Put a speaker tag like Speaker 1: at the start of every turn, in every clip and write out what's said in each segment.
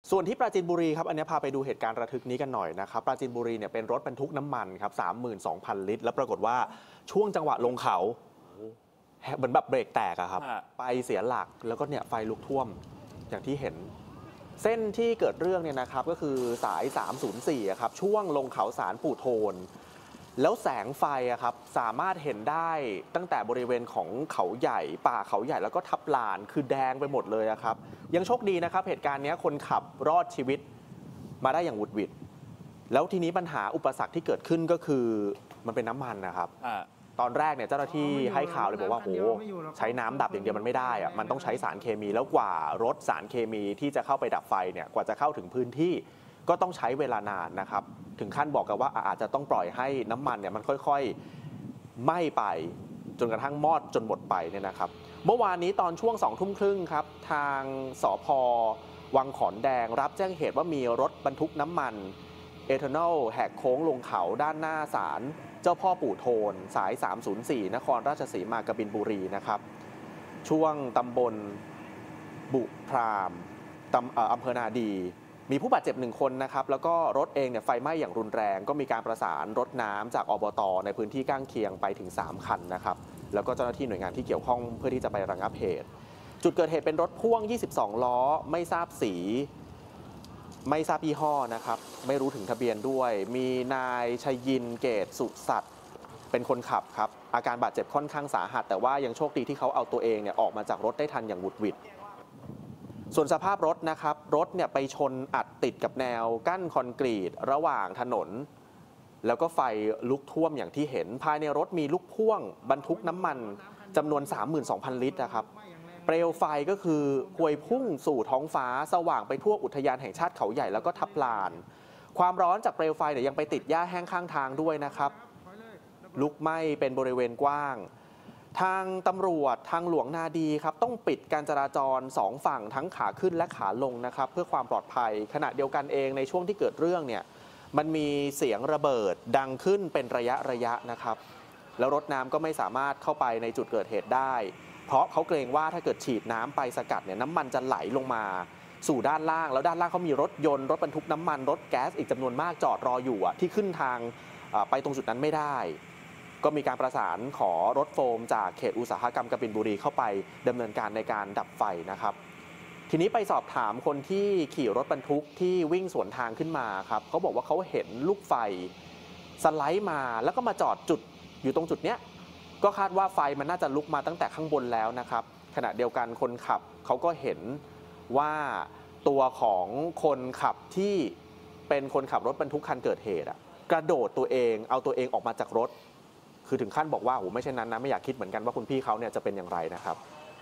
Speaker 1: ส่วนที่ปราจีนบุรีครับอันนี้พาไปดูเหตุการณ์ระทึกนี้กันหน่อยนะครับปราจีนบุรีเนี่ยเป็นรถบรรทุกน้ำมันครับ32,000 ลิตรแล้วปรากฏว่าช่วงจังหวะลงเขาเหมือนแบบเบรกแตกอะครับไปเสียหลักแล้วก็เนี่ยไฟลุกท่วมอย่างที่เห็นเส้นที่เกิดเรื่องเนี่ยนะครับก็คือสาย304ครับช่วงลงเขาสารปู่โทนแล้วแสงไฟอะครับสามารถเห็นได้ตั้งแต่บริเวณของเขาใหญ่ป่าเขาใหญ่แล้วก็ทับลานคือแดงไปหมดเลยครับยังโชคดีนะครับเหตุการณ์นี้คนขับรอดชีวิตมาได้อย่างหวุดหวิดแล้วทีนี้ปัญหาอุปสรรคที่เกิดขึ้นก็คือมันเป็นน้ำมันนะครับตอนแรกเนี่ยเจ้าหน้าที่ให้ข่าวเลยบอกว่าโหใช้น้ำดับอย่างเดียวมันไม่ได้อะมันต้องใช้สารเคมีแล้วกว่ารถสารเคมีที่จะเข้าไปดับไฟเนี่ยกว่าจะเข้าถึงพื้นที่ก็ต้องใช้เวลานานนะครับถึงขั้นบอกกันว่าอาจจะต้องปล่อยให้น้ำมันเนี่ยมันค่อยๆไหม้ไปจนกระทั่งมอดจนหมดไปเนี่ยนะครับเมื่อวานนี้ตอนช่วง20:30 น.ครับทางสภ.วังขอนแดงรับแจ้งเหตุว่ามีรถบรรทุกน้ำมันเอทานอลแหกโค้งลงเขาด้านหน้าศาลเจ้าพ่อปู่โทนสาย304นครราชสีมากบินบุรีนะครับช่วงตำบลบุพรามอำเภอนาดีมีผู้บาดเจ็บ1 คนนะครับแล้วก็รถเองเนี่ยไฟไหม้อย่างรุนแรงก็มีการประสานรถน้ำจากอบต.ในพื้นที่ข้างเคียงไปถึง3 คันนะครับแล้วก็เจ้าหน้าที่หน่วยงานที่เกี่ยวข้องเพื่อที่จะไประงับเหตุจุดเกิดเหตุเป็นรถพ่วง22 ล้อไม่ทราบสีไม่ทราบยี่ห้อนะครับไม่รู้ถึงทะเบียนด้วยมีนายชัยยินเกตสุสัตย์เป็นคนขับครับอาการบาดเจ็บค่อนข้างสาหัสแต่ว่ายังโชคดีที่เขาเอาตัวเองเนี่ยออกมาจากรถได้ทันอย่างหวุดหวิดส่วนสภาพรถนะครับรถเนี่ยไปชนอัดติดกับแนวกั้นคอนกรีตระหว่างถนนแล้วก็ไฟลุกท่วมอย่างที่เห็นภายในรถมีลูกพ่วงบรรทุกน้ำมันจำนวน 32,000 ลิตรนะครับเปลวไฟก็คือพวยพุ่งสู่ท้องฟ้าสว่างไปทั่วอุทยานแห่งชาติเขาใหญ่แล้วก็ทับลานความร้อนจากเปลวไฟเนี่ยยังไปติดหญ้าแห้งข้างทางด้วยนะครับลุกไหม้เป็นบริเวณกว้างทางตำรวจทางหลวงนาดีครับต้องปิดการจราจร2 ฝั่งทั้งขาขึ้นและขาลงนะครับเพื่อความปลอดภัยขณะเดียวกันเองในช่วงที่เกิดเรื่องเนี่ยมันมีเสียงระเบิดดังขึ้นเป็นระยะนะครับแล้วรถน้ำก็ไม่สามารถเข้าไปในจุดเกิดเหตุได้เพราะเขาเกรงว่าถ้าเกิดฉีดน้ำไปสกัดเนี่ยน้ำมันจะไหลลงมาสู่ด้านล่างแล้วด้านล่างเขามีรถยนต์รถบรรทุกน้ำมันรถแก๊สอีกจำนวนมากจอดรออยู่ที่ขึ้นทางไปตรงจุดนั้นไม่ได้ก็มีการประสานขอรถโฟมจากเขตอุตสาหกรรมกบินบุรีเข้าไปดำเนินการในการดับไฟนะครับทีนี้ไปสอบถามคนที่ขี่รถบรรทุกที่วิ่งสวนทางขึ้นมาครับเขาบอกว่าเขาเห็นลูกไฟสไลด์มาแล้วก็มาจอดจุดอยู่ตรงจุดเนี้ยก็คาดว่าไฟมันน่าจะลุกมาตั้งแต่ข้างบนแล้วนะครับขณะเดียวกันคนขับเขาก็เห็นว่าตัวของคนขับที่เป็นคนขับรถบรรทุกคันเกิดเหตุกระโดดตัวเองเอาตัวเองออกมาจากรถคือถึงขั้นบอกว่าโอ้ไม่ใช่นั้นนะไม่อยากคิดเหมือนกันว่าคุณพี่เขาเนี่ยจะเป็นอย่างไรนะครับ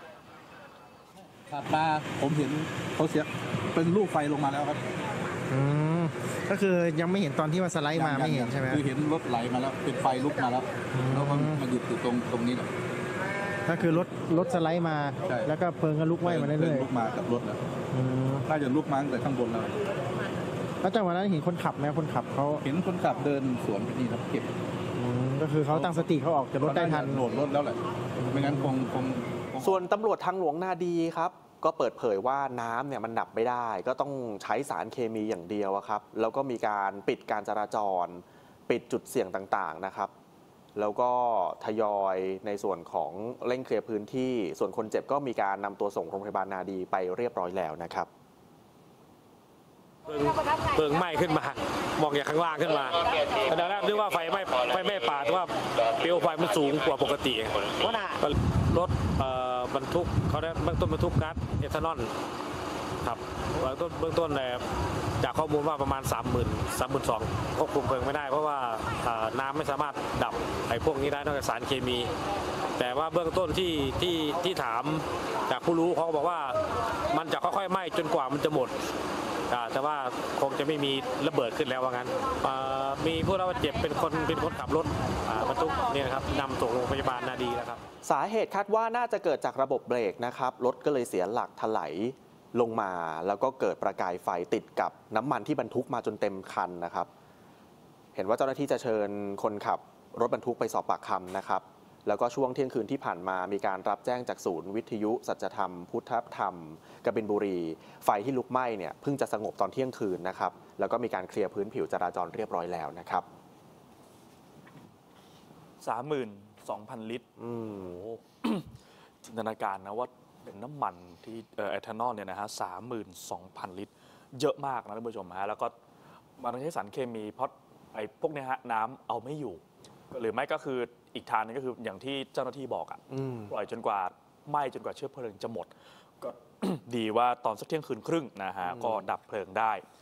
Speaker 2: ขับมาผมเห็นเขาเสียเป็นลูกไฟลงมาแล้วครับ
Speaker 3: ก็คือยังไม่เห็นตอนที่ว่าสไลด์มาไม่เห็นใช่ไหม
Speaker 2: คือเห็นรถไหลมาแล้วเป็นไฟลุกมาแล้วแล้วมันมาหยุดอยู่ตรงนี้แหละ
Speaker 3: ก็คือรถสไลด์มาแล้วก็เพลิงก็ลุกไหม้มาเรื่อย
Speaker 2: ๆลุกมากับรถแล้วน่าจะลุกมาตั้งแต่ข้างบนแล้ว
Speaker 3: แล้วจังหวะนั้นเห็นคนขับไหมคนขับเขา
Speaker 2: เห็นคนขับเดินสวนไปนี่ครับเก็บ
Speaker 3: ก็คือเขาตั้งสติเขาออกจากรถได้ทัน
Speaker 2: โหลดรถแล้วแหละไม่งั้นคง
Speaker 1: ส่วนตำรวจทางหลวงนาดีครับก็เปิดเผยว่าน้ำเนี่ยมันดับไม่ได้ก็ต้องใช้สารเคมีอย่างเดียวครับแล้วก็มีการปิดการจราจรปิดจุดเสี่ยงต่างๆนะครับแล้วก็ทยอยในส่วนของเร่งเคลียร์พื้นที่ส่วนคนเจ็บก็มีการนำตัวส่งโรงพยาบาลนาดีไปเรียบร้อยแล้วนะครับ
Speaker 4: เพลิงไหม้ขึ้นมามองจากข้างล่างขึ้นมาตอนแรกนึกว่าไฟไม่ป่าแต่ว่าเปลวไฟมันสูงกว่าปกติรถบรรทุกเขาได้เบื้องต้นบรรทุกก๊าซเอทานอลครับเบื้องต้นจากข้อมูลว่าประมาณ32,000ควบคุมเพลิงไม่ได้เพราะว่าน้ำไม่สามารถดับไอ้พวกนี้ได้นอกจากสารเคมี แต่ว่าเบื้องต้นที่ถามจากผู้รู้เขาบอกว่ามันจะค่อยๆไหม้จนกว่ามันจะหมดแต่ว่าคงจะไม่มีระเบิดขึ้นแล้วว่างั้นมีผู้ได้รับบาดเจ็บเป็นคนขับรถบรรทุกนี่นะครับนำส่งโรงพยาบาลนาดีแล้วครับ
Speaker 1: สาเหตุคาดว่าน่าจะเกิดจากระบบเบรกนะครับรถก็เลยเสียหลักถลายลงมาแล้วก็เกิดประกายไฟติดกับน้ำมันที่บรรทุกมาจนเต็มคันนะครับเห็นว่าเจ้าหน้าที่จะเชิญคนขับรถบรรทุกไปสอบปากคำนะครับแล้วก็ช่วงเที่ยงคืนที่ผ่านมามีการรับแจ้งจากศูนย์วิทยุสัจธรรมพุทธธรรมกบินบุรีไฟที่ลุกไหม้เนี่ยเพิ่งจะสงบตอนเที่ยงคืนนะครับแล้วก็มีการเคลียร์พื้นผิวจราจรเรียบร้อยแล้วนะครับ
Speaker 5: 32,000 ลิตรจินตนาการนะว่าเป็นน้ำมันที่เอทานอลเนี่ยนะฮะ 32,000 ลิตรเยอะมากนะท่านผู้ชมฮะแล้วก็มันไม่ใช่สารเคมีเพราะไอ้พวกนี้ฮะน้ำเอาไม่อยู่หรือไม่ก็คืออีกทางนึงก็คืออย่างที่เจ้าหน้าที่บอกอ่ะปล่อยจนกว่าไหม้จนกว่าเชื้อเพลิงจะหมดก็ ดีว่าตอนสักเที่ยงคืนครึ่งนะฮะก็ดับเพลิงได้